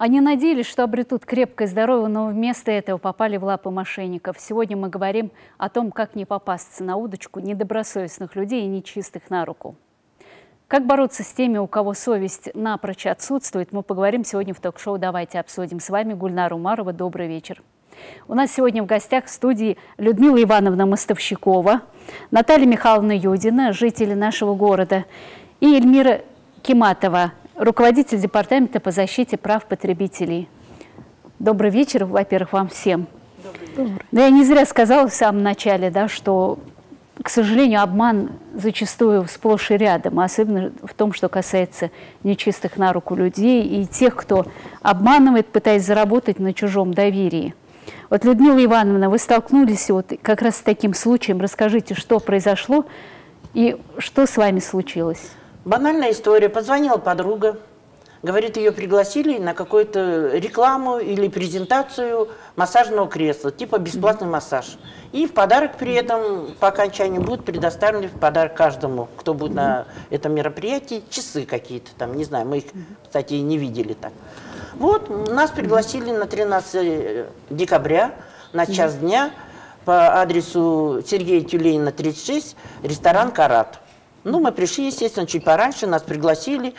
Они надеялись, что обретут крепкое здоровье, но вместо этого попали в лапы мошенников. Сегодня мы говорим о том, как не попасться на удочку недобросовестных людей и нечистых на руку. Как бороться с теми, у кого совесть напрочь отсутствует, мы поговорим сегодня в ток-шоу «Давайте обсудим». С вами Гульнара Умарова. Добрый вечер. У нас сегодня в гостях в студии Людмила Ивановна Мостовщикова, Наталья Михайловна Юдина, жители нашего города, и Эльмира Киматова, руководитель департамента по защите прав потребителей. Добрый вечер, во-первых, вам всем. Добрый вечер. Да, я не зря сказала в самом начале, да, что, к сожалению, обман зачастую сплошь и рядом, особенно в том, что касается нечистых на руку людей и тех, кто обманывает, пытаясь заработать на чужом доверии. Вот, Людмила Ивановна, вы столкнулись вот как раз с таким случаем. Расскажите, что произошло и что с вами случилось? Банальная история. Позвонила подруга, говорит, ее пригласили на какую-то рекламу или презентацию массажного кресла, типа бесплатный массаж. И в подарок при этом по окончанию будут предоставлены в подарок каждому, кто будет на этом мероприятии, часы какие-то там, не знаю, мы их, кстати, и не видели так. Вот, нас пригласили на 13 декабря на час дня по адресу Сергея Тюленина, 36, ресторан «Карат». Ну, мы пришли, естественно, чуть пораньше, нас пригласили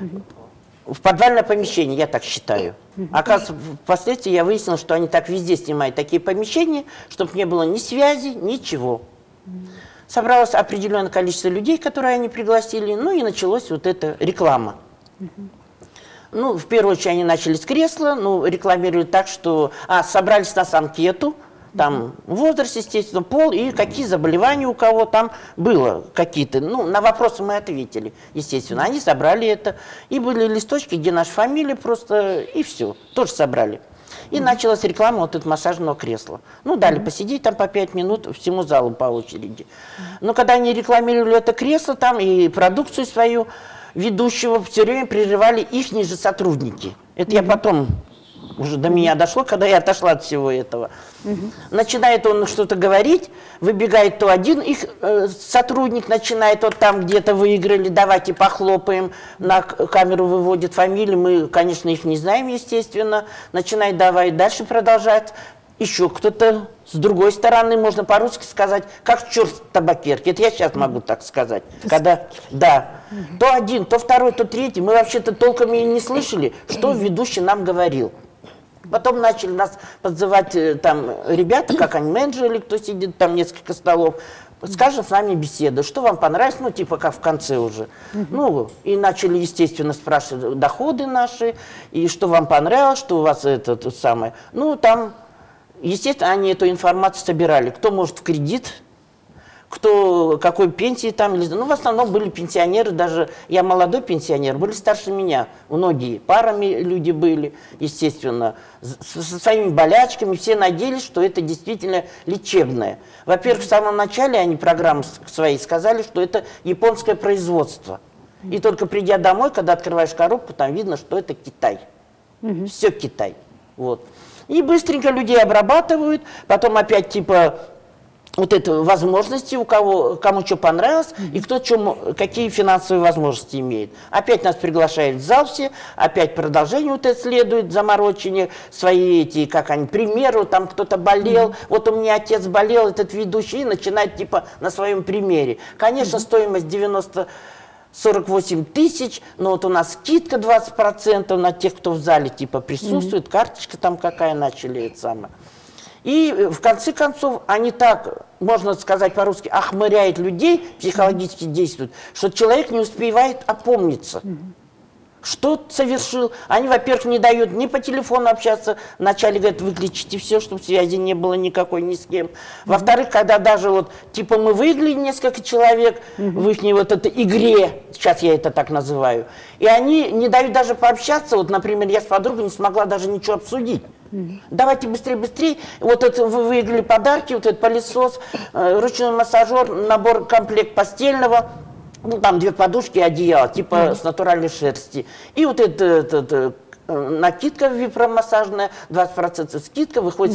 в подвальное помещение, я так считаю. Оказывается, впоследствии я выяснила, что они так везде снимают такие помещения, чтобы не было ни связи, ничего. Собралось определенное количество людей, которые они пригласили, ну и началась вот эта реклама. Ну, в первую очередь они начали с кресла, ну, рекламировали так, что собрались нас анкету, там возраст, естественно, пол и какие заболевания у кого там было какие-то. Ну, на вопросы мы ответили, естественно. Они собрали это. И были листочки, где наша фамилия просто, и все. Тоже собрали. И началась реклама вот этого массажного кресла. Ну, дали посидеть там по 5 минут всему залу по очереди. Но когда они рекламировали это кресло там и продукцию свою, ведущего все время прерывали их же сотрудники. Это я потом... Уже до меня дошло, когда я отошла от всего этого. Начинает он что-то говорить, выбегает то один их сотрудник, начинает вот там где-то выиграли, давайте похлопаем, на камеру выводит фамилию, мы, конечно, их не знаем, естественно. Начинает давай дальше продолжать. Еще кто-то с другой стороны, можно по-русски сказать, как черт в табакерке. Это я сейчас могу так сказать. Когда, да, то один, то второй, то третий. Мы вообще-то толком и не слышали, что ведущий нам говорил. Потом начали нас подзывать там ребята, как они, менеджеры, кто сидит, там несколько столов. Скажем, с нами беседа, что вам понравилось, ну, типа, как в конце уже. Ну, и начали, естественно, спрашивать доходы наши, и что вам понравилось, что у вас это самое. Ну, там, естественно, они эту информацию собирали. Кто может в кредит, кто какой пенсии там, ну, в основном были пенсионеры, даже я молодой пенсионер, были старше меня, многие, парами люди были, естественно, со своими болячками, все надеялись, что это действительно лечебное. Во-первых, в самом начале они программы своей сказали, что это японское производство. И только придя домой, когда открываешь коробку, там видно, что это Китай. Все Китай. Вот. И быстренько людей обрабатывают, потом опять типа... Вот это возможности, у кого, кому что понравилось, и кто какие финансовые возможности имеет. Опять нас приглашают в зал все, опять продолжение вот это следует, заморочение, свои эти, как они, примеры, там кто-то болел, вот у меня отец болел, этот ведущий, и начинает типа на своем примере. Конечно, стоимость 48 тысяч, но вот у нас скидка 20% на тех, кто в зале типа присутствует, карточка там какая, начали это самое. И в конце концов они так, можно сказать по-русски, охмыряют людей, психологически действуют, что человек не успевает опомниться. Что совершил? Они, во-первых, не дают ни по телефону общаться, вначале говорят, выключите все, чтобы связи не было никакой ни с кем. Во-вторых, когда даже вот, типа мы выиграли несколько человек в их вот этой игре, сейчас я это так называю, и они не дают даже пообщаться, вот, например, я с подругой не смогла даже ничего обсудить. Давайте быстрее, быстрее. Вот это вы выиграли подарки, вот этот пылесос, ручной массажер, набор, комплект постельного, ну там 2 подушки и одеяло, типа с натуральной шерсти. И вот эта накидка вибромассажная, 20% скидка, выходит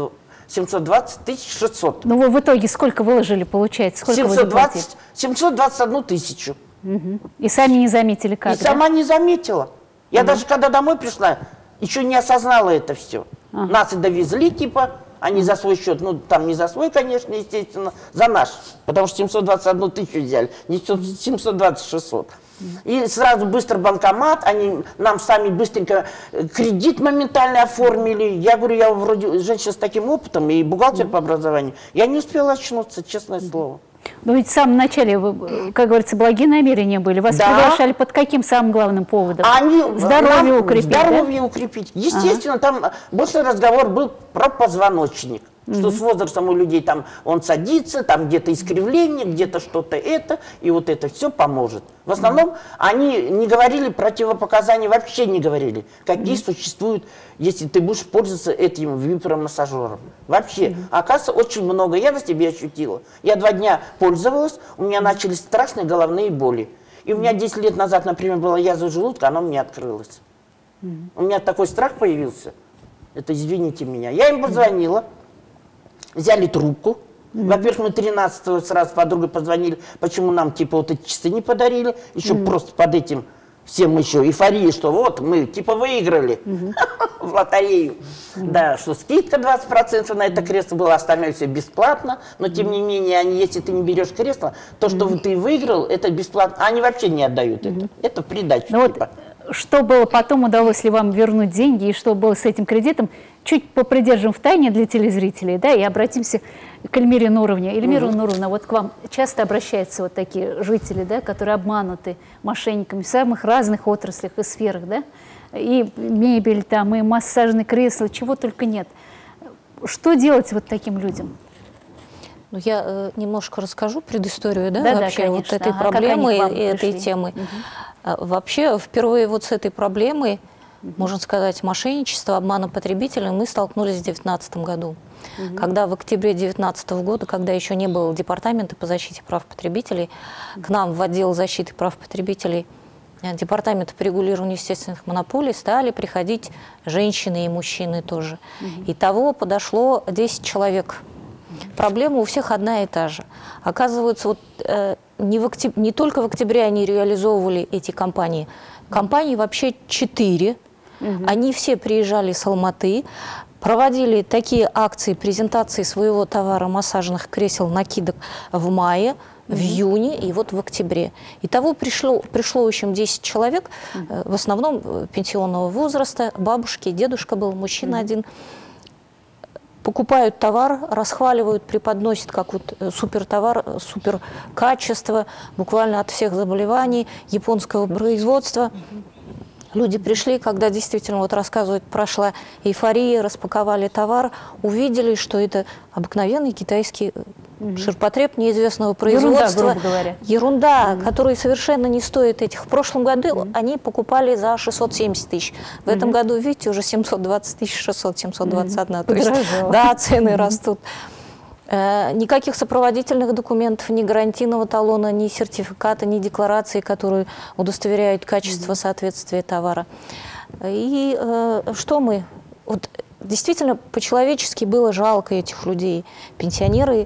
720 600. Ну вы в итоге сколько выложили, получается? Сколько 721 тысячу. И сами не заметили, как? И сама не заметила. Я даже когда домой пришла, еще не осознала это все. Нас и довезли, типа, они за свой счет, ну, там не за свой, конечно, естественно, за наш. Потому что 721 тысячу взяли, не 720-600. И сразу быстро банкомат, они нам сами быстренько кредит моментально оформили. Я говорю, я вроде женщина с таким опытом и бухгалтер по образованию. Я не успела очнуться, честное слово. Но ведь в самом начале, вы, как говорится, благие намерения были. Вас приглашали под каким самым главным поводом? Здоровье укрепить. Здоровье укрепить. Естественно, там больше разговор был про позвоночник. Что с возрастом у людей там он садится, там где-то искривление, где-то что-то это, и вот это все поможет. В основном они не говорили, противопоказаний вообще не говорили, какие существуют, если ты будешь пользоваться этим вибромассажером. Вообще, оказывается, очень много. Я на себе ощутила. Я 2 дня пользовалась, у меня начались страшные головные боли. И у меня 10 лет назад, например, была язва желудка, она мне открылась. У меня такой страх появился. Это извините меня. Я им позвонила. Взяли трубку. Во-первых, мы 13-го сразу с подругой позвонили, почему нам типа вот эти часы не подарили. Еще просто под этим всем еще эйфория, что вот мы типа выиграли в лотерею. Да, что скидка 20% на это кресло было, остальное все бесплатно. Но тем не менее, если ты не берешь кресло, то, что ты выиграл, это бесплатно. Они вообще не отдают это. Это в придачу. Типа. Что было потом, удалось ли вам вернуть деньги, и что было с этим кредитом, чуть попридержим в тайне для телезрителей, да, и обратимся к Эльмире Нуровне. Эльмира Нуровна, вот к вам часто обращаются вот такие жители, да, которые обмануты мошенниками в самых разных отраслях и сферах, да, и мебель там, и массажные кресла, чего только нет. Что делать вот таким людям? Ну, я немножко расскажу предысторию, да, вообще да, вот этой проблемы и этой темы. Вообще, впервые вот с этой проблемой, можно сказать, мошенничества, обмана потребителей мы столкнулись в 2019 году. Когда в октябре 2019 года, когда еще не было департамента по защите прав потребителей, к нам в отдел защиты прав потребителей департамента по регулированию естественных монополий стали приходить женщины и мужчины тоже. Итого подошло 10 человек. Проблема у всех одна и та же. Оказывается, вот, не только в октябре они реализовывали эти компании. Компаний вообще 4. Они все приезжали с Алматы, проводили такие акции, презентации своего товара массажных кресел, накидок в мае, в июне и вот в октябре. Итого пришло в общем 10 человек, в основном пенсионного возраста, бабушки, дедушка был, мужчина один. Покупают товар, расхваливают, преподносят как вот супертовар, супер качество, буквально от всех заболеваний, японского производства. Люди пришли, когда действительно, вот рассказывают, прошла эйфория, распаковали товар, увидели, что это обыкновенный китайский ширпотреб неизвестного производства. Ерунда, грубо говоря. Ерунда, который совершенно не стоит этих. В прошлом году они покупали за 670 тысяч. В этом году, видите, уже 720 тысяч, 600, 721. То есть, да, цены растут. Никаких сопроводительных документов, ни гарантийного талона, ни сертификата, ни декларации, которые удостоверяют качество соответствия товара. И что мы... Вот, действительно, по-человечески было жалко этих людей. Пенсионеры...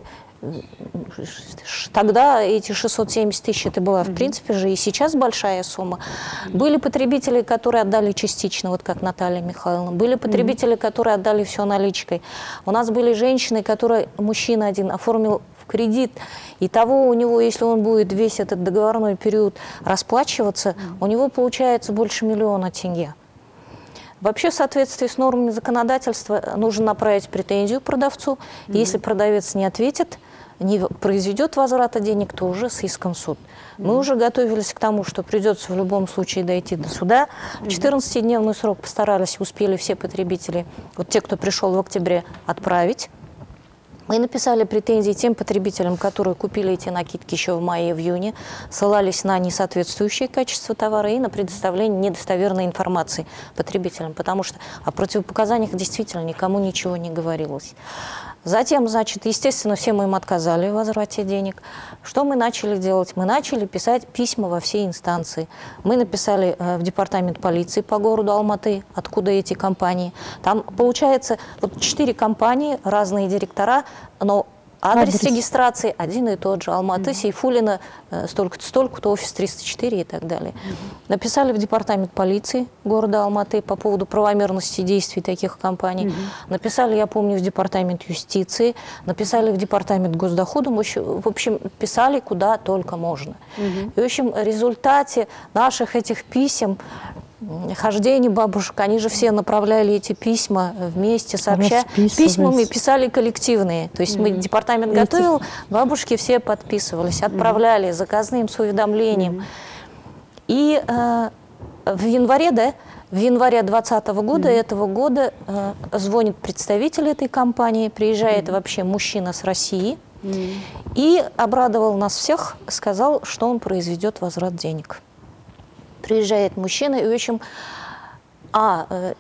Тогда эти 670 тысяч, это была, в принципе же, и сейчас большая сумма. Были потребители, которые отдали частично, вот как Наталья Михайловна. Были потребители, которые отдали все наличкой. У нас были женщины, которые, мужчина один оформил в кредит. И того у него, если он будет весь этот договорной период расплачиваться, у него получается больше 1 000 000 тенге. Вообще, в соответствии с нормами законодательства, нужно направить претензию продавцу. Если продавец не ответит, не произведет возврата денег, то уже с иском в суд. Мы уже готовились к тому, что придется в любом случае дойти до суда. В 14-дневный срок постарались, успели все потребители, вот те, кто пришел в октябре, отправить. Мы написали претензии тем потребителям, которые купили эти накидки еще в мае и в июне, ссылались на несоответствующее качество товара и на предоставление недостоверной информации потребителям, потому что о противопоказаниях действительно никому ничего не говорилось. Затем, значит, естественно, все мы им отказали в возврате денег. Что мы начали делать? Мы начали писать письма во все инстанции. Мы написали в департамент полиции по городу Алматы, откуда эти компании. Там, получается, вот 4 компании, разные директора, но Адрес регистрации один и тот же. Алматы, Сейфуллина, столько-то, офис 304 и так далее. Написали в департамент полиции города Алматы по поводу правомерности действий таких компаний. Написали, я помню, в департамент юстиции, написали в департамент госдохода. В общем, писали куда только можно. И, в общем, в результате наших этих писем, хождений бабушек, они же все направляли эти письма вместе, сообща. Письмами писали коллективные. То есть мы департамент готовил, бабушки все подписывались, отправляли заказным с уведомлением. И в январе, в январе 2020 года, этого года, звонит представитель этой компании, приезжает вообще мужчина с России и обрадовал нас всех, сказал, что он произведет возврат денег. Приезжает мужчина, и, в общем, в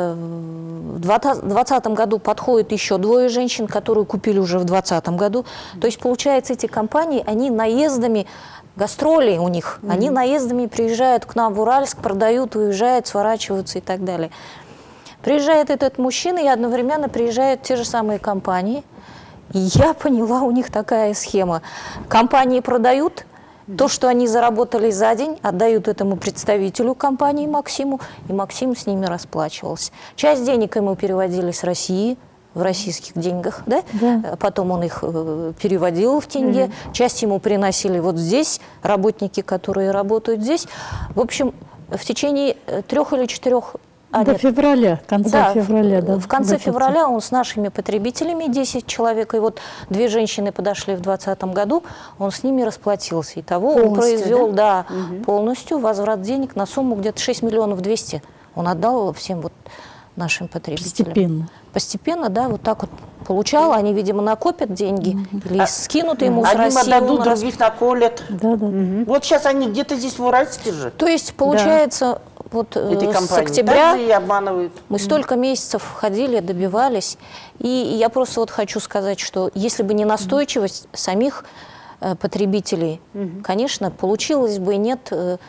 2020 году подходит еще 2 женщин, которые купили уже в 2020 году. То есть, получается, эти компании, они наездами, гастроли у них, они наездами приезжают к нам в Уральск, продают, уезжают, сворачиваются и так далее. Приезжает этот мужчина, и одновременно приезжают те же самые компании. И я поняла, у них такая схема. Компании продают. То, что они заработали за день, отдают этому представителю компании Максиму, и Максим с ними расплачивался. Часть денег ему переводили с России, в российских деньгах, да? Потом он их переводил в тенге, часть ему приносили вот здесь, работники, которые работают здесь. В общем, в течение 3 или 4 до февраля, конца февраля. Да, в конце февраля он с нашими потребителями, 10 человек, и вот 2 женщины подошли в 2020 году, он с ними расплатился. Итого он произвел полностью возврат денег на сумму где-то 6 миллионов 200. Он отдал всем вот нашим потребителям. Постепенно. Постепенно, да, вот так вот получал. Они, видимо, накопят деньги или скинут ему с России. Одним отдадут, других наколят. Вот сейчас они где-то здесь в Уральске же. То есть, получается, вот с октября мы столько месяцев ходили, добивались. И я просто вот хочу сказать, что если бы не настойчивость самих потребителей, конечно, получилось бы, нет.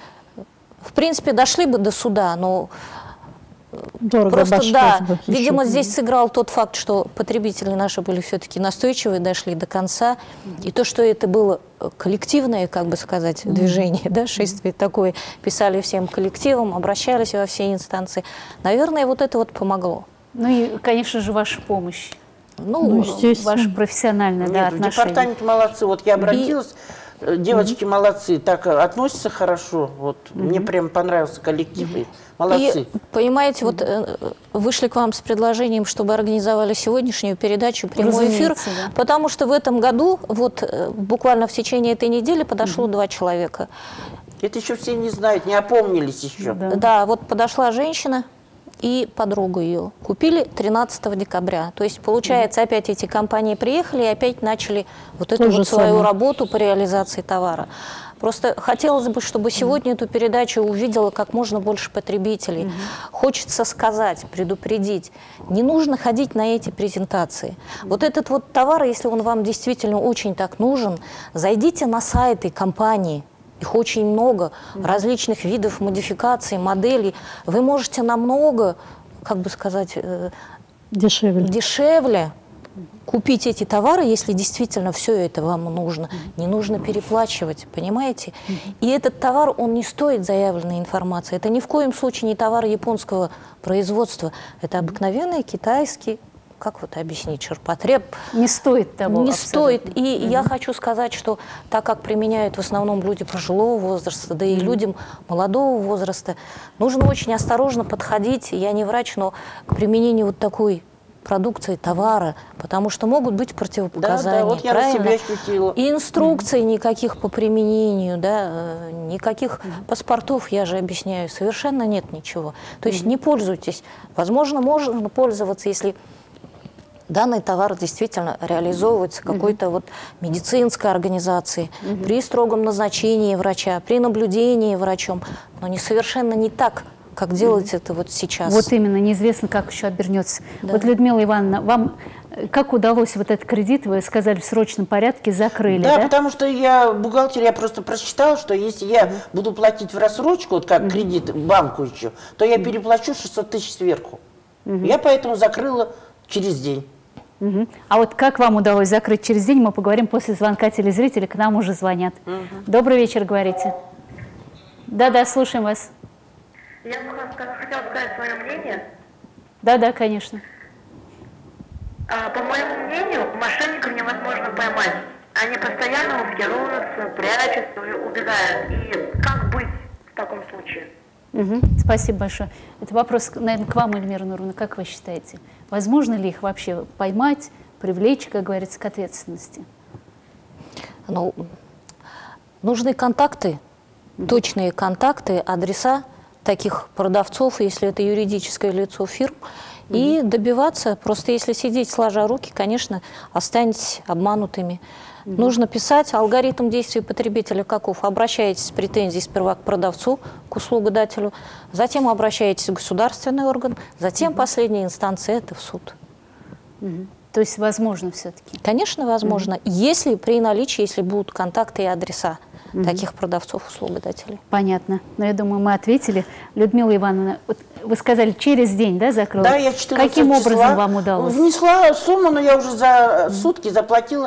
В принципе, дошли бы до суда, но просто, видимо, здесь сыграл тот факт, что потребители наши были все-таки настойчивые, дошли до конца. И то, что это было коллективное, как бы сказать, движение, да, шествие такое, писали всем коллективам, обращались во все инстанции. Наверное, вот это вот помогло. Ну и, конечно же, ваша помощь. Ну, ваше профессиональное отношение. Департамент молодцы. Вот я обратилась, девочки молодцы, так относятся хорошо. Вот мне прям понравился коллектив. Молодцы. И, понимаете, вот вышли к вам с предложением, чтобы организовали сегодняшнюю передачу, прямой эфир, потому что в этом году, вот буквально в течение этой недели подошло 2 человека. Это еще все не знают, не опомнились еще. Да, вот подошла женщина и подруга ее. Купили 13 декабря. То есть, получается, опять эти компании приехали и опять начали вот эту вот свою работу по реализации товара. Просто хотелось бы, чтобы сегодня эту передачу увидело как можно больше потребителей. Хочется сказать, предупредить, не нужно ходить на эти презентации. Вот этот вот товар, если он вам действительно очень так нужен, зайдите на сайты компании. Их очень много, различных видов модификаций, моделей. Вы можете намного, как бы сказать, дешевле купить эти товары, если действительно все это вам нужно. Не нужно переплачивать, понимаете? И этот товар, он не стоит заявленной информации. Это ни в коем случае не товар японского производства. Это обыкновенный китайский, как вот объяснить, ширпотреб. Не стоит того. Не стоит. И я хочу сказать, что так как применяют в основном люди пожилого возраста, да и людям молодого возраста, нужно очень осторожно подходить, я не врач, но к применению вот такой продукции, товара, потому что могут быть противопоказания. Вот я на себя ощутила. И инструкций никаких по применению, да, никаких паспортов, я же объясняю, совершенно нет ничего. То есть не пользуйтесь. Возможно, можно пользоваться, если данный товар действительно реализовывается какой-то вот медицинской организацией, при строгом назначении врача, при наблюдении врачом, но совершенно не так, как делать это вот сейчас. Вот именно, неизвестно, как еще обернется. Вот, Людмила Ивановна, вам как удалось вот этот кредит, вы сказали, в срочном порядке закрыли, да? Да, потому что я бухгалтер, я просто просчитала, что если я буду платить в рассрочку, вот как кредит банку еще, то я переплачу 600 тысяч сверху. Я поэтому закрыла через день. Угу. А вот как вам удалось закрыть через день, мы поговорим после звонка телезрителей, к нам уже звонят. Добрый вечер, говорите. Да-да, слушаем вас. Я хотела сказать свое мнение. Да-да, конечно. По моему мнению, мошенников невозможно поймать. Они постоянно маскируются, прячутся, убегают. И как быть в таком случае? Спасибо большое. Это вопрос, наверное, к вам, Эльмира Нуровна. Как вы считаете, возможно ли их вообще поймать, привлечь, как говорится, к ответственности? Ну, нужны контакты, точные контакты, адреса таких продавцов, если это юридическое лицо фирм, и добиваться. Просто если сидеть сложа руки, конечно, останетесь обманутыми. Нужно писать. Алгоритм действий потребителя каков? Обращаетесь с претензией сперва к продавцу, к услугодателю, затем обращаетесь в государственный орган, затем последняя инстанция – это в суд. То есть возможно все-таки? Конечно, возможно. Если при наличии, если будут контакты и адреса таких продавцов, услугодателей. Понятно. Но я думаю, мы ответили. Людмила Ивановна, вот вы сказали, через день, да, закрыла? Да, я 14 Каким числа образом вам удалось? Внесла сумму, но я уже за сутки заплатила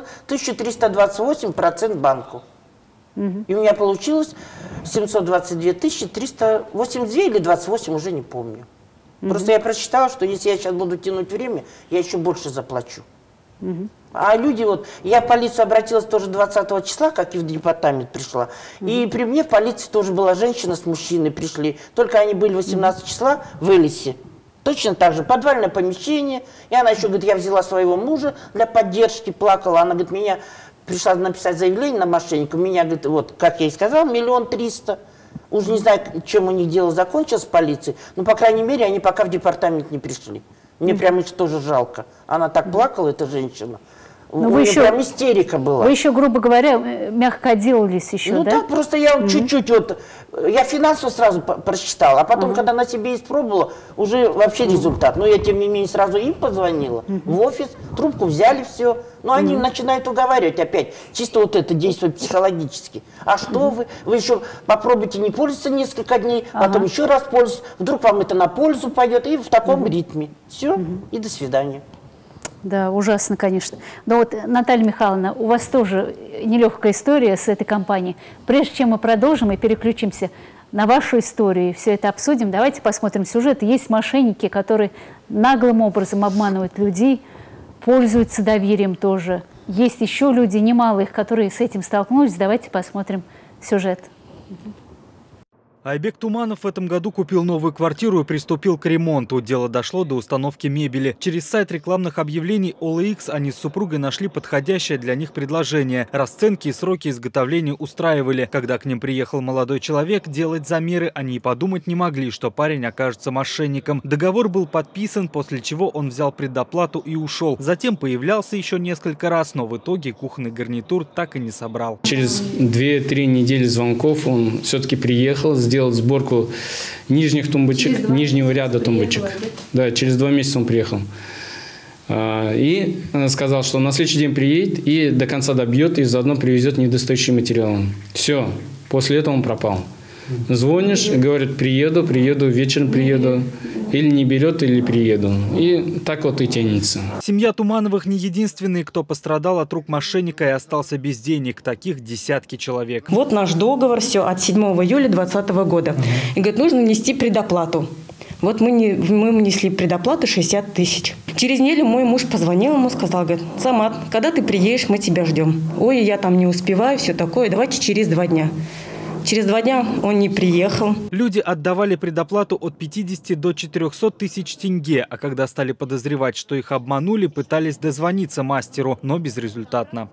1328% банку. И у меня получилось 722 382 или 28, уже не помню. Просто я прочитала, что если я сейчас буду тянуть время, я еще больше заплачу. А люди, вот, я в полицию обратилась тоже 20 числа, как и в департамент пришла. И при мне в полиции тоже была женщина с мужчиной пришли. Только они были 18 числа в Элисе. Точно так же, подвальное помещение. И она еще говорит, я взяла своего мужа для поддержки, плакала. Она говорит, меня пришла написать заявление на мошенника. Меня, говорит, вот, как я и сказала, 1 300 000. Уж не знаю, чем у них дело закончилось в полиции. Но, по крайней мере, они пока в департамент не пришли. Мне прям их тоже жалко. Она так плакала, эта женщина. Но у вы нее еще, прям истерика была. Вы еще, грубо говоря, мягко отделались еще, ну да? Ну да, просто я чуть-чуть вот, я финансово сразу просчитала, а потом, когда на себе испробовала, уже вообще результат. Но я, тем не менее, сразу им позвонила в офис, трубку взяли, все. Но они начинают уговаривать опять, чисто вот это действует психологически. А что вы еще попробуйте не пользоваться несколько дней, потом еще раз пользоваться, вдруг вам это на пользу пойдет, и в таком ритме. Все, и до свидания. Да, ужасно, конечно. Но вот, Наталья Михайловна, у вас тоже нелегкая история с этой компанией. Прежде чем мы продолжим и переключимся на вашу историю, и все это обсудим, давайте посмотрим сюжет. Есть мошенники, которые наглым образом обманывают людей, пользуются доверием тоже. Есть еще люди, немало их, которые с этим столкнулись. Давайте посмотрим сюжет. Айбек Туманов в этом году купил новую квартиру и приступил к ремонту. Дело дошло до установки мебели. Через сайт рекламных объявлений OLX они с супругой нашли подходящее для них предложение. Расценки и сроки изготовления устраивали. Когда к ним приехал молодой человек делать замеры, они и подумать не могли, что парень окажется мошенником. Договор был подписан, после чего он взял предоплату и ушел. Затем появлялся еще несколько раз, но в итоге кухонный гарнитур так и не собрал. Через 2-3 недели звонков он все-таки приехал, сделал сборку нижних тумбочек, нижнего ряда тумбочек. Да, через 2 месяца он приехал. И сказал, что на следующий день приедет и до конца добьет, и заодно привезет недостающий материал. Все, после этого он пропал. Звонишь, говорит, приеду, вечером приеду. Или не берет, или приеду. И так вот и тянется. Семья Тумановых не единственные, кто пострадал от рук мошенника и остался без денег. Таких десятки человек. Вот наш договор, все, от 7 июля 2020 года. И говорит, нужно внести предоплату. Вот мы внесли предоплату 60 000. Через неделю мой муж позвонил ему, сказал, говорит, Самат, когда ты приедешь, мы тебя ждем. Ой, я там не успеваю, все такое, давайте через 2 дня. Через 2 дня он не приехал. Люди отдавали предоплату от 50 до 400 тысяч тенге, а когда стали подозревать, что их обманули, пытались дозвониться мастеру, но безрезультатно.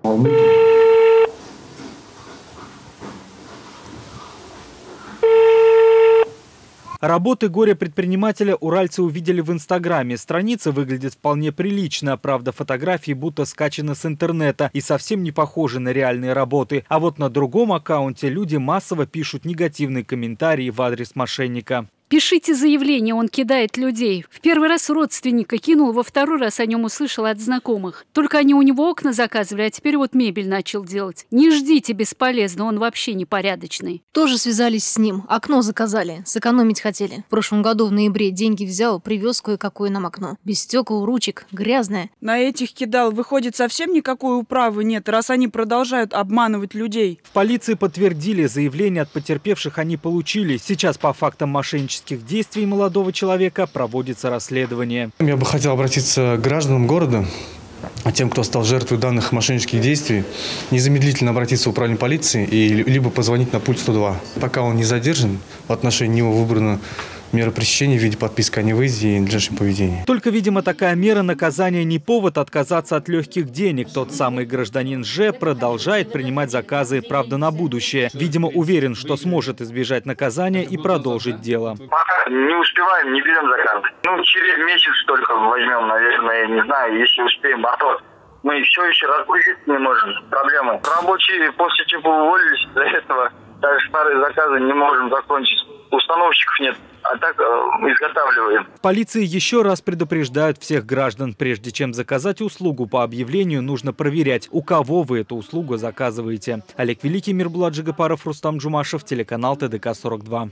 Работы горе-предпринимателя уральцы увидели в Инстаграме. Страница выглядит вполне прилично. Правда, фотографии будто скачаны с интернета и совсем не похожи на реальные работы. А вот на другом аккаунте люди массово пишут негативные комментарии в адрес мошенника. Пишите заявление, он кидает людей. В первый раз родственника кинул, во второй раз о нем услышал от знакомых. Только они у него окна заказывали, а теперь вот мебель начал делать. Не ждите, бесполезно, он вообще непорядочный. Тоже связались с ним, окно заказали, сэкономить хотели. В прошлом году в ноябре деньги взял, привез кое-какое нам окно. Без стекол, ручек, грязное. На этих кидал, выходит, совсем никакой управы нет, раз они продолжают обманывать людей. В полиции подтвердили, заявление от потерпевших они получили. Сейчас по фактам мошеннических действий молодого человека проводится расследование. Я бы хотел обратиться к гражданам города, а тем, кто стал жертвой данных мошеннических действий, незамедлительно обратиться в управление полиции и либо позвонить на пульт 102. Пока он не задержан, в отношении него выбрана мера пресечения в виде подписки о невыезде и надлежащем поведении. Только, видимо, такая мера наказания не повод отказаться от легких денег. Тот самый гражданин Ж продолжает принимать заказы, правда, на будущее. Видимо, уверен, что сможет избежать наказания и продолжить дело. Пока не успеваем, не берем заказы. Через месяц только возьмем, наверное, не знаю, если успеем. А то мы все еще разгрузить не можем. Проблемы. Рабочие после чего уволились из-за этого. Даже старые заказы не можем закончить. Установщиков нет, а так изготавливаем. В полиции еще раз предупреждают всех граждан. Прежде чем заказать услугу по объявлению, нужно проверять, у кого вы эту услугу заказываете. Олег Великий, Мирбулат Жигапаров, Рустам Джумашев, телеканал ТДК-42.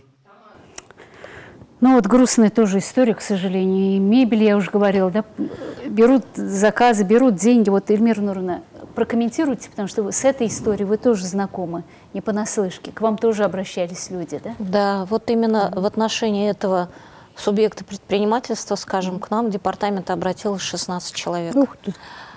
Ну вот грустная тоже история, к сожалению. И мебель, я уже говорила, да, берут заказы, берут деньги. Вот, Эльмира Нуровна, прокомментируйте, потому что с этой историей вы тоже знакомы, не понаслышке. К вам тоже обращались люди, да? Да, вот именно в отношении этого субъекта предпринимательства, скажем, к нам в департамент обратилось 16 человек. Ух ты.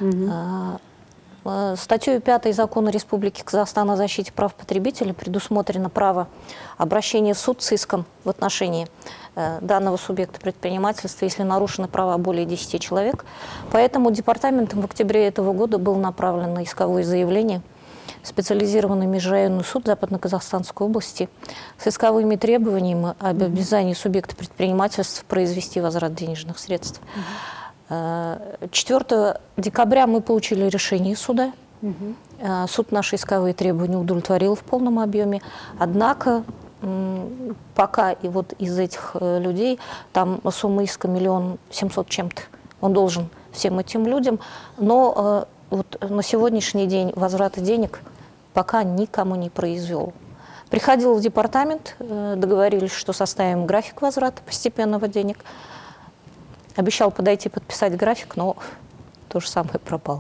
Статьей 5 Закона Республики Казахстан о защите прав потребителей предусмотрено право обращения в суд с иском в отношении данного субъекта предпринимательства, если нарушены права более 10 человек. Поэтому департаментом в октябре этого года было направлено исковое заявление в специализированный межрайонный суд Западно-Казахстанской области с исковыми требованиями об обязании субъекта предпринимательства произвести возврат денежных средств. 4 декабря мы получили решение суда. Суд наши исковые требования удовлетворил в полном объеме. Однако пока и вот из этих людей там сумма иска 1 700 000 чем-то. Он должен всем этим людям. Но вот на сегодняшний день возврата денег пока никому не произвел. Приходил в департамент, договорились, что составим график возврата постепенного денег. Обещал подойти подписать график, но то же самое пропало.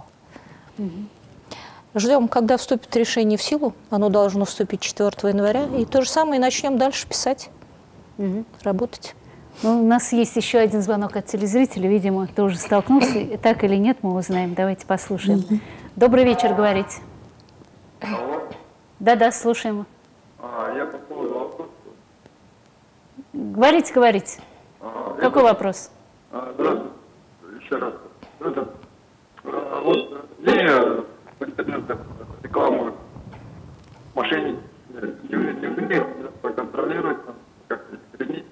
Ждем, когда вступит решение в силу. Оно должно вступить 4 января. И то же самое начнем дальше писать, работать. Ну, у нас есть еще один звонок от телезрителя. Видимо, тоже столкнулся. Так или нет, мы узнаем. Давайте послушаем. Добрый вечер, говорите. Да-да, слушаем. Я по поводу вопроса. Говорите, говорите. Какой вопрос? Здравствуйте. Еще раз. Вот мне в интернете рекламу мошенники не умеют проконтролировать, как-то искоренить.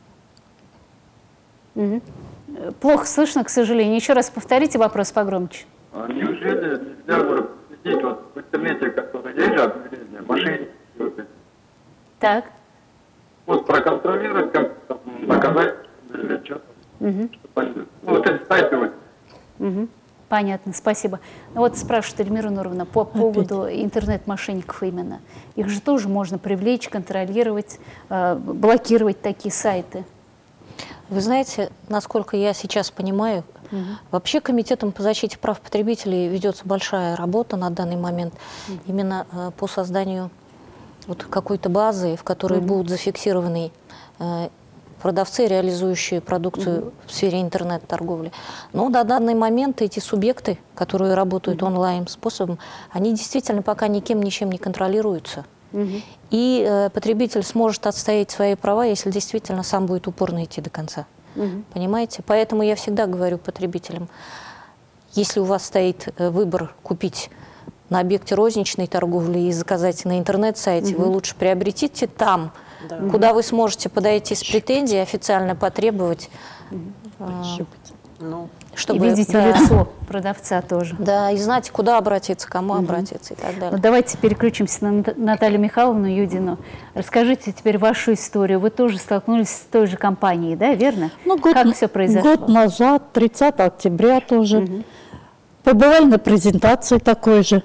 Плохо слышно, к сожалению. Еще раз повторите вопрос погромче. Неужели нельзя следить вот в интернете, которые есть же объявления, мошенники? Вот, так. Вот проконтролировать, как наказать или что-то. Вот эти сайты вот. Понятно, спасибо. Ну, вот спрашивает Эльмира Нуровна по поводу интернет-мошенников именно. Их же тоже можно привлечь, контролировать, блокировать такие сайты. Вы знаете, насколько я сейчас понимаю, вообще Комитетом по защите прав потребителей ведется большая работа на данный момент именно по созданию вот какой-то базы, в которой будут зафиксированы продавцы, реализующие продукцию в сфере интернет-торговли. Но на данный момент эти субъекты, которые работают онлайн-способом, они действительно пока никем ничем не контролируются. И потребитель сможет отстоять свои права, если действительно сам будет упорно идти до конца. Понимаете? Поэтому я всегда говорю потребителям, если у вас стоит выбор купить на объекте розничной торговли и заказать на интернет-сайте, вы лучше приобретите там, куда вы сможете подойти с претензией, официально потребовать, чтобы и видеть лицо продавца тоже. Да, и знать, куда обратиться, кому обратиться и так далее. Ну, давайте переключимся на Наталью Михайловну Юдину. Расскажите теперь вашу историю. Вы тоже столкнулись с той же компанией, да, верно? Ну, как все произошло? Год назад, 30 октября тоже. Побывали на презентации такой же.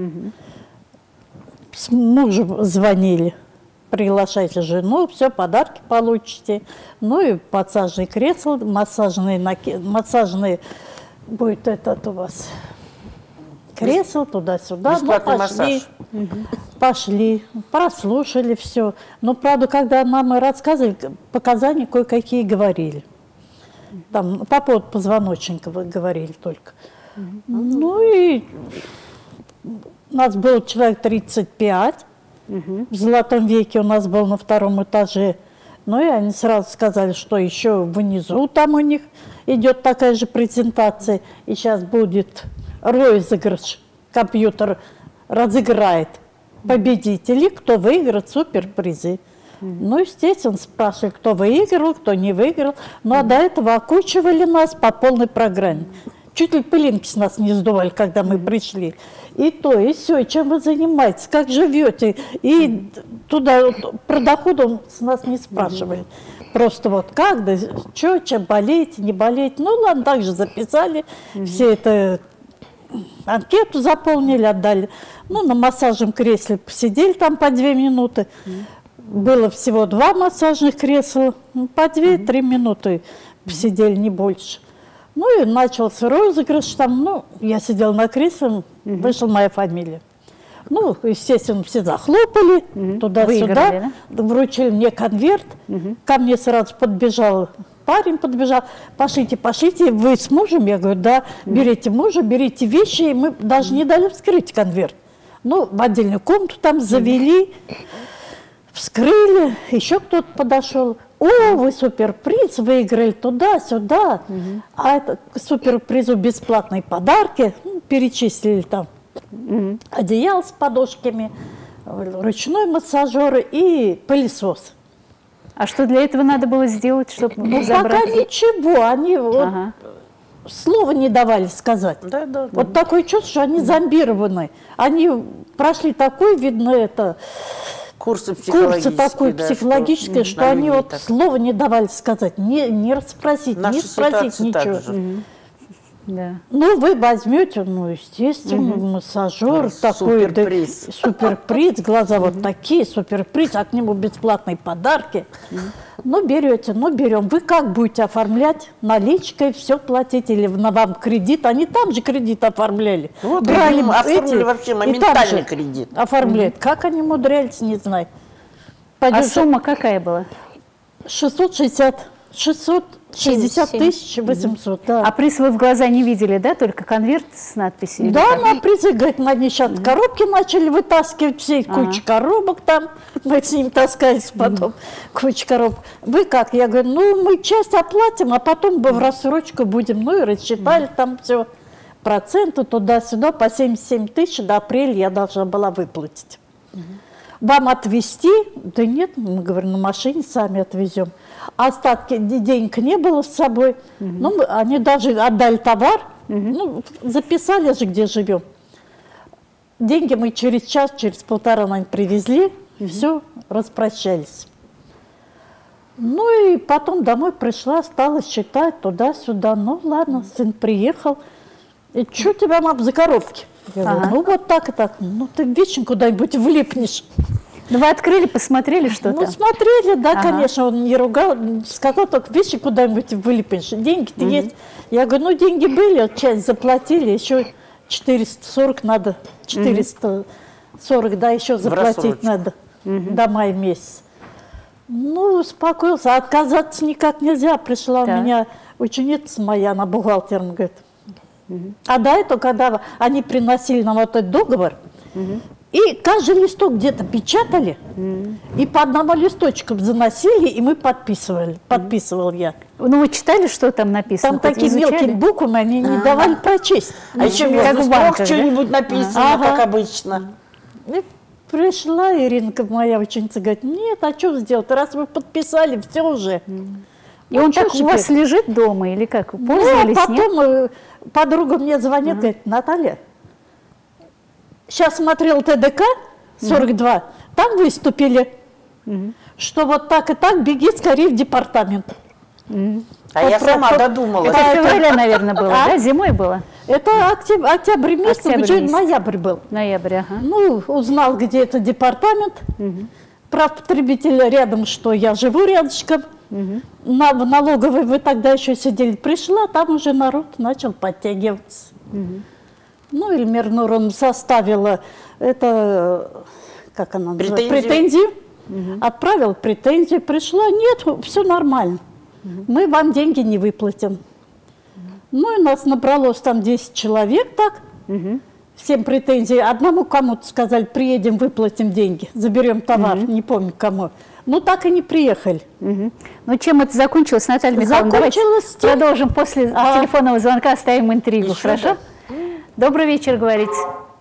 С мужем звонили. Приглашайте жену, все, подарки получите. Ну и массажные кресла, массажные будет этот у вас кресло, туда-сюда. Бесплатный массаж. Пошли, прослушали все. Но, правда, когда нам рассказывали, показания кое-какие говорили. Там по поводу позвоночника вы говорили только. Ну и у нас был человек 35. В Золотом веке у нас был на 2-м этаже. Ну и они сразу сказали, что еще внизу там у них идет такая же презентация. И сейчас будет розыгрыш. Компьютер разыграет победителей, кто выиграет суперпризы. Ну, естественно, спрашивали, кто выиграл, кто не выиграл. Ну, а до этого окучивали нас по полной программе. Чуть ли пылинки с нас не сдували, когда мы пришли. И то, и все, и чем вы занимаетесь, как живете. И туда про доходы с нас не спрашивали. Просто вот как, да, что, чем болеете, не болеете. Ну ладно, также записали, все это анкету заполнили, отдали. Ну, на массажном кресле посидели там по 2 минуты. Было всего 2 массажных кресла, по 2-3 минуты посидели, не больше. Ну и начался розыгрыш там, ну, я сидела на кресле, вышла моя фамилия. Ну, естественно, все захлопали, туда-сюда, да? Вручили мне конверт, ко мне сразу подбежал парень, пошлите, пошлите, вы с мужем? Я говорю, да, берите мужа, берите вещи, и мы даже не дали вскрыть конверт. Ну, в отдельную комнату там завели, вскрыли, еще кто-то подошел. О, вы суперприз выиграли туда-сюда. А это суперпризу бесплатные подарки. Ну, перечислили там одеяло с подушками, ручной массажер и пылесос. А что для этого надо было сделать, чтобы забрать? Пока ничего, они вот слова не давали сказать. Вот такое чувство, что они зомбированы. Они прошли такой, видно, это... Курсы психологические, да, психологические, что они вот слова не давали сказать, не расспросить, не спросить ничего. Да. Ну, вы возьмете, ну, естественно, массажер такой, суперприз. Да, суперприз, глаза вот такие, суперприз, а к нему бесплатные подарки. Ну, берете, ну, берем. Вы как будете оформлять? Наличкой все платить или на вам кредит? Они там же кредит оформляли. Вот, брали оформили вообще моментальный кредит. Оформляют. Как они умудрялись, не знаю. А сумма какая была? 660 тысяч 800, да. А приз вы в глаза не видели, да? Только конверт с надписью? Да, на призы, говорит, они сейчас коробки начали вытаскивать, все, куча коробок там, мы с ним таскались потом, куча коробок. Вы как? Я говорю, ну, мы часть оплатим, а потом в рассрочку будем. Ну, и рассчитали там все, проценты туда-сюда, по 77 тысяч до апреля я должна была выплатить. Вам отвезти? Да нет, мы говорим, на машине сами отвезем. Остатки денег не было с собой. Ну, они даже отдали товар, ну, записали же, где живем. Деньги мы через час, через полтора нам привезли, все, распрощались. Ну и потом домой пришла, стала считать туда-сюда. Ну ладно, сын приехал. И что тебя, мам, за коробки? Я говорю, ну вот так и так. Ну ты вечно куда-нибудь влипнешь. Ну вы открыли, посмотрели что-то? Ну смотрели, да, конечно, он не ругал, сказал только вещи куда-нибудь вылепишь. Деньги-то есть. Я говорю, ну деньги были, часть заплатили, еще 440 надо, 440, да, еще заплатить надо до мая месяца. Ну, успокоился, отказаться никак нельзя. Пришла у меня ученица моя, она бухгалтером, говорит. А до этого, когда они приносили нам вот этот договор, и каждый листок где-то печатали, и по одному листочку заносили, и мы подписывали. Подписывал я. Ну, вы читали, что там написано? Там такие мелкими буквами, они не давали прочесть. А еще между строк что-нибудь написано, как обычно. И пришла Иринка, моя ученица, говорит, нет, а что сделать, раз вы подписали, все уже. И он так у вас лежит дома или как? Пользовались? Ну, потом подруга мне звонит, говорит: Наталья, сейчас смотрел ТДК 42, там выступили, что вот так и так, беги скорее в департамент. А я сама додумала. Это в феврале, наверное, было, да? Зимой было? Это октябрь месяц, где ноябрь был. Ноябрь, ага. Ну, узнал, где это департамент. Прав потребителя рядом, что я живу рядышком. В налоговой вы тогда еще сидели. Пришла, там уже народ начал подтягиваться. Ну, Эльмира Нуровна составила это, как она называется, претензию. Отправил претензию, пришла, нет, все нормально. Мы вам деньги не выплатим. Ну, и нас набралось там 10 человек так. Всем претензии. Одному кому-то сказали: приедем, выплатим деньги, заберем товар, не помню кому. Ну, так и не приехали. Ну, чем это закончилось, Наталья Михайловна? Давайте продолжим после телефонного звонка, оставим интригу, хорошо? Добрый вечер, говорите.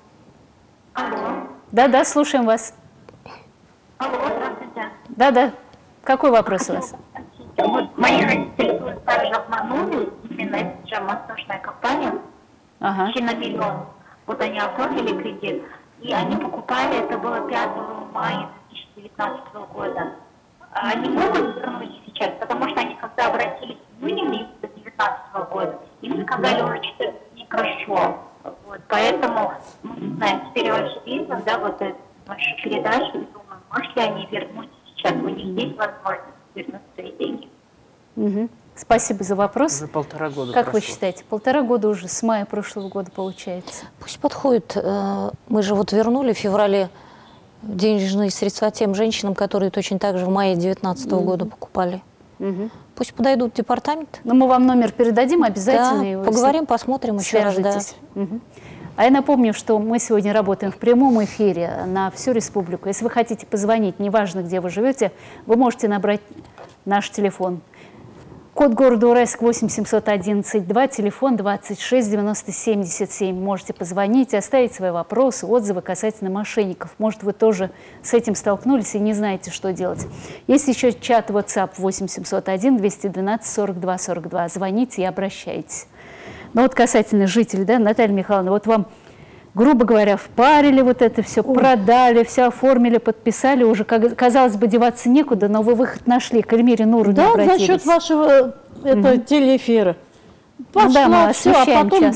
Алло. Да, слушаем вас. Алло, здравствуйте. Да. Какой вопрос у вас? Вот мои родители также обманули, именно это же московская компания, почти на миллион. Вот они оформили кредит, и они покупали, это было 5 мая 2019 года. Они могут вернуть сейчас, потому что они, когда обратились в июне 2019 года, им сказали уже 14 дней прошло. Вот, поэтому мы не знаем, теперь ваш бизнес, да, вот ваши передачи, думаю, может ли они вернуть сейчас, у них есть возможность вернуть свои деньги. Спасибо за вопрос. Уже 1,5 года Как прошло. вы считаете, 1,5 года уже, с мая прошлого года получается? Пусть подходит. Мы же вот вернули в феврале денежные средства тем женщинам, которые точно так же в мае 2019 года покупали. Пусть подойдут в департамент. Ну, мы вам номер передадим обязательно. Да, поговорим, посмотрим еще раз. Да. А я напомню, что мы сегодня работаем в прямом эфире на всю республику. Если вы хотите позвонить, неважно, где вы живете, вы можете набрать наш телефон. Код города Уральск 8711-2, телефон 26 90 77. Можете позвонить, оставить свои вопросы, отзывы касательно мошенников. Может, вы тоже с этим столкнулись и не знаете, что делать. Есть еще чат WhatsApp 8701-212-42-42. Звоните и обращайтесь. Но вот касательно жителей, да, Наталья Михайловна, вот вам, грубо говоря, впарили вот это все, продали, все оформили, подписали, уже, казалось бы, деваться некуда, но вы выход нашли, к Эльмире Нуровне обратились. Да, за счет вашего телеэфира. Пошла, все, а потом,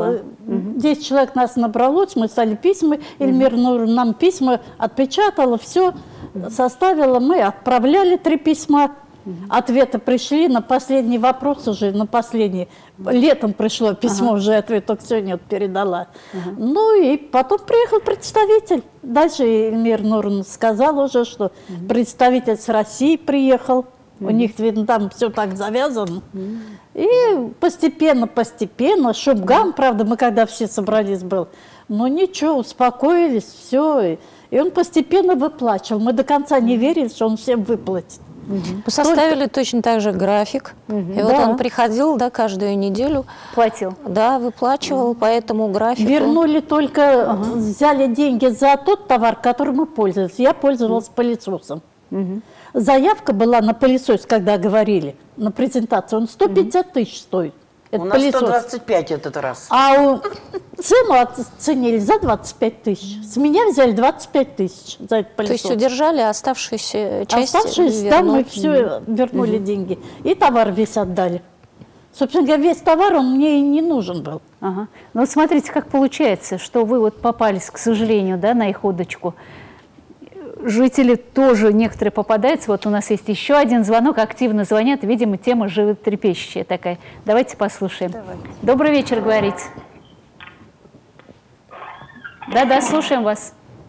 10 человек нас набралось, мы стали письма, Эльмира Нуровна нам письма отпечатала, все составила, мы отправляли 3 письма. Ответы пришли на последний вопрос уже, на последний. Летом пришло письмо, уже ответ только сегодня передала. Ну и потом приехал представитель. Дальше Эльмира Нуровна сказала уже, что представитель с России приехал. У них, видно, там все так завязано. И постепенно, шум-гам, правда, мы когда все собрались был, но ничего, успокоились, все. И он постепенно выплачивал. Мы до конца не верили, что он всем выплатит. Мы составили точно так же график. И вот он приходил, да, каждую неделю. Платил. Да, выплачивал по этому графику. Вернули только, взяли деньги за тот товар, которым мы пользовались. Я пользовалась пылесосом. Заявка была на пылесос, когда говорили, на презентацию, он 150 тысяч стоит. У нас 125 этот раз. А цену оценили за 25 тысяч. С меня взяли 25 тысяч за этот пылесос. То есть удержали, а оставшиеся части вернули. Там мы все вернули деньги. И товар весь отдали. Собственно говоря, весь товар он мне и не нужен был. Ну вот смотрите, как получается, что вы вот попались, к сожалению, да, на их удочку. Жители тоже некоторые попадаются. Вот у нас есть еще один звонок, активно звонят. Видимо, тема животрепещущая такая. Давайте послушаем. Добрый вечер, говорите. Да, слушаем вас.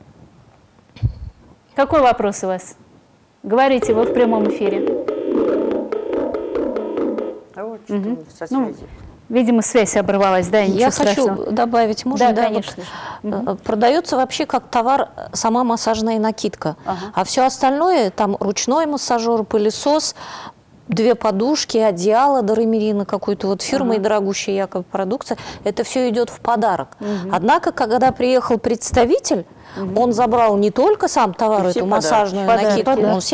Какой вопрос у вас? Говорите, вы в прямом эфире. Видимо, связь оборвалась, да, ничего страшного. Я хочу добавить, можно? Да, конечно. Вот, продается вообще как товар сама массажная накидка, а все остальное, там ручной массажер, пылесос, 2 подушки, одеяло Доремерина, какой-то вот фирмы, дорогущая якобы продукция, это все идет в подарок. Однако, когда приехал представитель, он забрал не только сам товар, эту массажную накидку, он все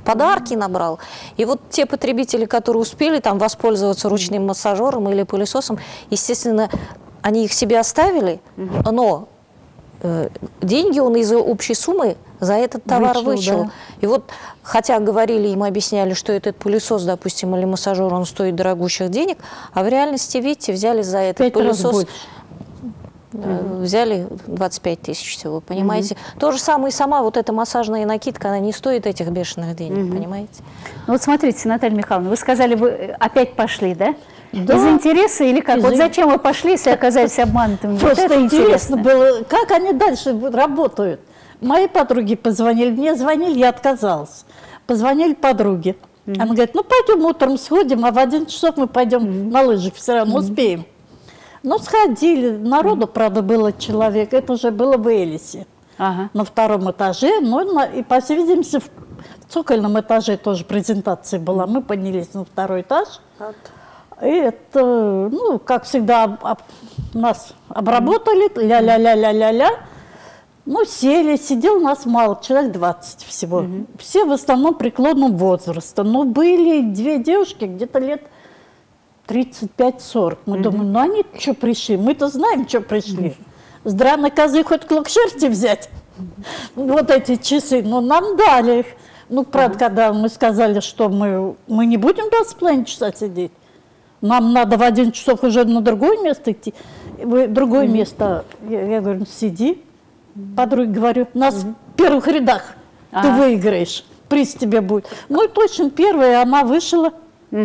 подарки набрал. И вот те потребители, которые успели там воспользоваться ручным массажером или пылесосом, естественно, они их себе оставили, но деньги он из общей суммы за этот товар вычел. Да. И вот, хотя говорили, им объясняли, что этот пылесос, допустим, или массажер, он стоит дорогущих денег, а в реальности, видите, взяли за этот пылесос, взяли 25 тысяч всего, понимаете? То же самое и сама вот эта массажная накидка, она не стоит этих бешеных денег, понимаете? Ну вот смотрите, Наталья Михайловна, вы сказали, вы опять пошли, да? Да. Из интереса или как? Вот зачем вы пошли, если оказались обманутыми? Просто вот интересно было, как они дальше работают. Мои подруги позвонили, мне звонили, я отказалась. Позвонили подруге. Она говорит, ну пойдем утром сходим, а в 11 часов мы пойдем на лыжах, все равно успеем. Ну сходили, народу, правда, было человек, это уже было в Элисе, на 2-м этаже, но и, по всей видимости, в цокольном этаже тоже презентация была. Мы поднялись на 2-й этаж. И это, ну, как всегда, нас обработали, ля-ля-ля-ля-ля-ля. Ну, сидел нас мало, человек 20 всего. Все в основном преклонного возраста. Но были 2 девушки где-то лет 35-40. Мы думаем, ну они что пришли? Мы-то знаем, что пришли. С драной козы хоть клок шерсти взять. Вот эти часы. Но нам дали их. Ну, правда, когда мы сказали, что мы не будем 2,5 часа сидеть. Нам надо в 11 часов уже на другое место идти. Другое место, я говорю, сиди. Подруге говорю, нас в первых рядах ты выиграешь, приз тебе будет. Ну и точно первая, она вышла.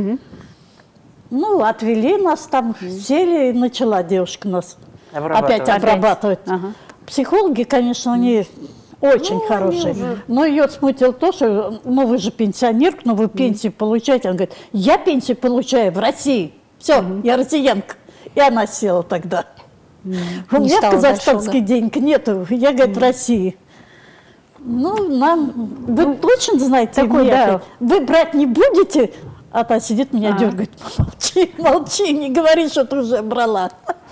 Ну, отвели нас там, сели, и начала девушка нас опять обрабатывать. Психологи, конечно, они очень хорошие. Но ее смутило то, что, ну вы же пенсионерка, но вы пенсию получаете. Она говорит, я пенсию получаю в России. Все, я россиянка. И она села тогда. У меня казахстанских денег нету, я, говорит, в России. Ну, вы точно знаете, вы брать не будете? А та сидит, меня дергает, молчи, не говори, что ты уже брала.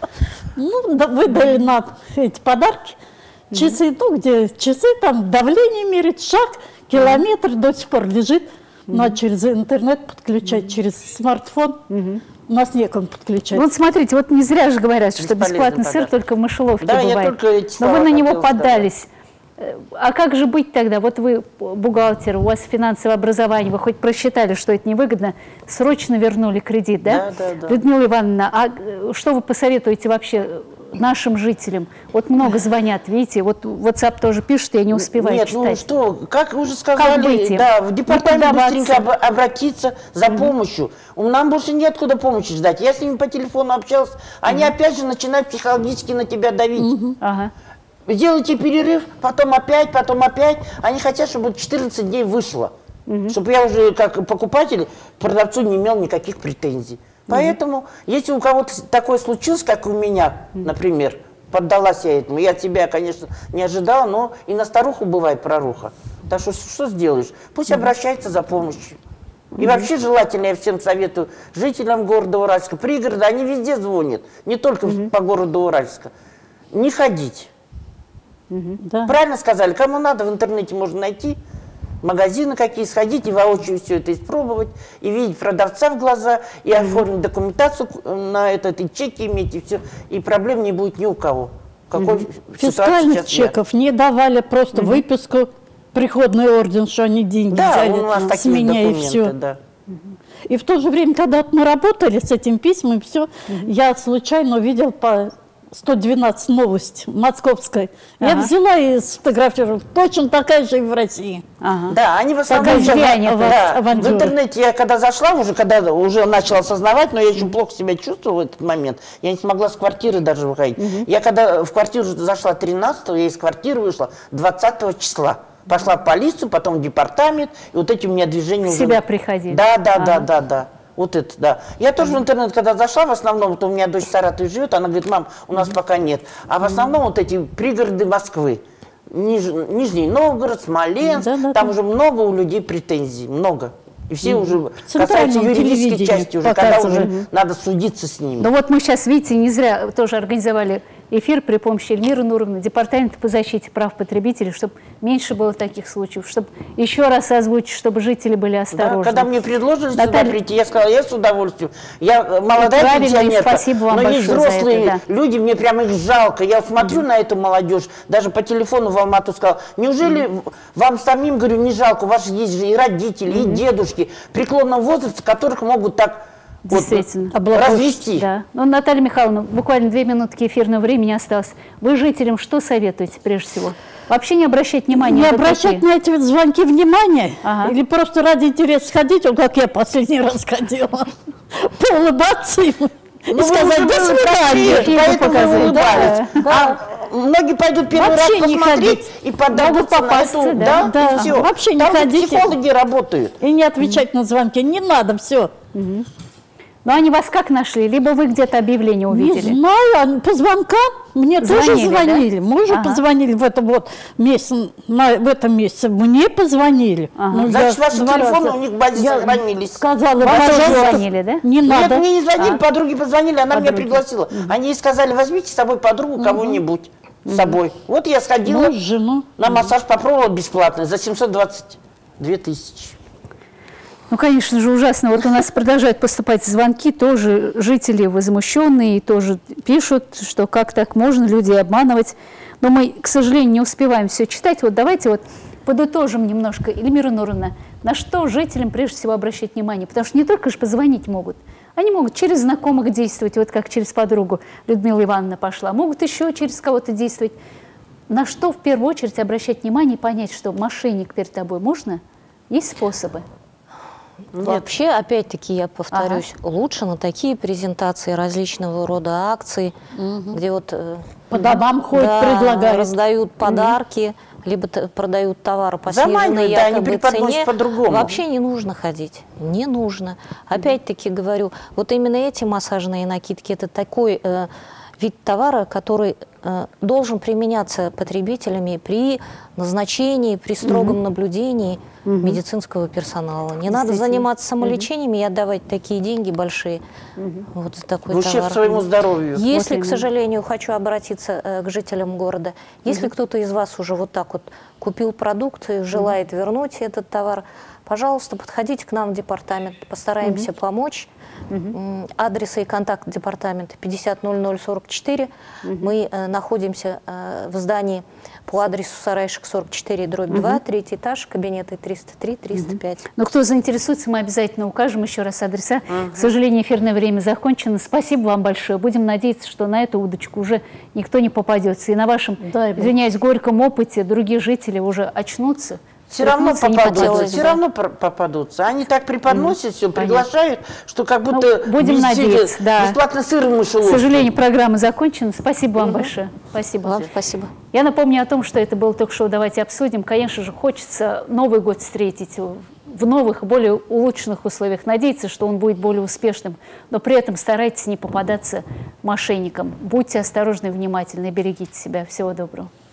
Ну, выдали нам эти подарки. Часы, ну, где часы, там давление мерить, шаг, километр до сих пор лежит. Надо через интернет подключать, через смартфон. У нас некому подключать. Вот смотрите, вот не зря же говорят, что бесплатный сыр только в мышеловке бывает. Но вы на него поддались. А как же быть тогда? Вот вы бухгалтер, у вас финансовое образование, вы хоть просчитали, что это невыгодно, срочно вернули кредит, да? Да. Людмила Ивановна, а что вы посоветуете вообще нашим жителям? Вот много звонят, видите, вот WhatsApp тоже пишет, я не успеваю читать. Ну что, как вы уже сказали, да, в департамент быстренько обратиться за помощью. Нам больше неоткуда помощи ждать. Я с ними по телефону общалась, они опять же начинают психологически на тебя давить. Сделайте перерыв, потом опять. Они хотят, чтобы 14 дней вышло. Чтобы я уже, как покупатель, продавцу не имел никаких претензий. Поэтому, если у кого-то такое случилось, как у меня, например, поддалась я этому, я тебя, конечно, не ожидала, но и на старуху бывает проруха. Так что сделаешь? Пусть обращается за помощью. И вообще желательно, я всем советую, жителям города Уральска, пригорода, они везде звонят, не только по городу Уральска, не ходить. Правильно сказали, кому надо, в интернете можно найти магазины какие, сходить и воочию все это испробовать, и видеть продавца в глаза, и оформить документацию на этот, и чеки иметь, и все, и проблем не будет ни у кого. Фискальных чеков не давали, просто выписку, приходный орден, что они деньги взяли с меня, и все. И в то же время, когда мы работали с этим письмом, все, я случайно увидела по 112 новость московской. Я взяла и сфотографировала. Точно такая же и в России. Да, они в основном в интернете. Я когда зашла, когда уже начала осознавать, но я еще плохо себя чувствовала в этот момент, я не смогла с квартиры даже выходить. Я когда в квартиру зашла 13-го, я из квартиры вышла 20 числа. Пошла в полицию, потом в департамент, и вот эти у меня движения... В себя приходили. Да. Вот это, да. Я тоже в интернет, когда зашла, в основном, вот у меня дочь в Саратове живет, она говорит, мам, у нас пока нет. А в основном вот эти пригороды Москвы, Нижний Новгород, Смоленск, там уже много у людей претензий, много. И все уже касаются юридической части, уже, когда уже надо судиться с ними. Ну вот мы сейчас, видите, не зря тоже организовали эфир при помощи Эльмиры Нуровны, Департамента по защите прав потребителей, чтобы меньше было таких случаев, чтобы еще раз озвучить, чтобы жители были осторожны. Да, когда мне предложили сюда прийти, я сказала, я с удовольствием. Я молодая пенсионерка, спасибо вам но есть взрослые это, да. люди, мне прямо их жалко. Я смотрю на эту молодежь, даже по телефону в Алмату сказала, неужели вам самим, говорю, не жалко, у вас есть же и родители, и дедушки преклонного возраста, которых могут так действительно развести. Да. Ну, Наталья Михайловна, буквально 2 минутки эфирного времени осталось. Вы жителям что советуете прежде всего? Вообще не обращать внимания. Не обращать на эти звонки внимания? Или просто ради интереса сходить, вот как я последний раз ходила, поулыбаться ему и сказать «до свидания». Поэтому вы улыбались. Многие пойдут первый раз посмотреть и поддадутся на эту, да, все. Вообще не ходите. Психологи работают. И не отвечать на звонки. Не надо, все. Но они вас как нашли? Либо вы где-то объявление увидели? Не знаю, по звонкам мне тоже звонили. Да? Мы же позвонили в этом вот месяце, в этом месяце мне позвонили. Ну, значит, ваши телефоны у них в базе сохранились. Сказала, пожалуйста, звонили, да? Не надо. Нет, мне не звонили, подруги позвонили, она меня пригласила. Они ей сказали, возьмите с собой подругу, кого-нибудь с собой. Вот я сходила на массаж, попробовала бесплатно за 722 тысячи. Ну, конечно же, ужасно. Вот у нас продолжают поступать звонки, тоже жители возмущенные, тоже пишут, что как так можно людей обманывать. Но мы, к сожалению, не успеваем все читать. Вот давайте вот подытожим немножко. Эльмира Нуровна, на что жителям прежде всего обращать внимание? Потому что не только же позвонить могут. Они могут через знакомых действовать, вот как через подругу Людмила Ивановна пошла. Могут еще через кого-то действовать. На что в первую очередь обращать внимание и понять, что мошенник перед тобой можно? Есть способы? Вообще, опять-таки, я повторюсь, лучше на такие презентации различного рода акций, где вот по домам ходят, предлагают, раздают подарки, либо продают товары по сниженной якобы цене. Вообще не нужно ходить, не нужно. Опять-таки говорю, вот именно эти массажные накидки, это такой вид товара, который должен применяться потребителями при назначении, при строгом наблюдении медицинского персонала. Не надо заниматься самолечением и отдавать такие деньги большие вот за такой товар. Своему здоровью. Если, к сожалению, хочу обратиться к жителям города, если кто-то из вас уже вот так вот купил продукт и желает вернуть этот товар, пожалуйста, подходите к нам в департамент, постараемся помочь. Адресы и контакт департамента 500044. Мы находимся в здании по адресу Сарайшек 44/2, 3-й этаж, кабинеты 303-305. Но кто заинтересуется, мы обязательно укажем еще раз адреса. К сожалению, эфирное время закончено. Спасибо вам большое. Будем надеяться, что на эту удочку уже никто не попадется. И на вашем, извиняюсь, горьком опыте другие жители уже очнутся. Все равно попадутся, все равно попадутся. Они так преподносят все, приглашают, что как будто будем надеяться, бесплатно сыр в мышеловке. К сожалению, программа закончена. Спасибо вам большое. Спасибо. Вам спасибо. Я напомню о том, что это было ток-шоу «Давайте обсудим». Конечно же, хочется Новый год встретить в новых, более улучшенных условиях. Надеяться, что он будет более успешным, но при этом старайтесь не попадаться мошенникам. Будьте осторожны, внимательны, берегите себя. Всего доброго.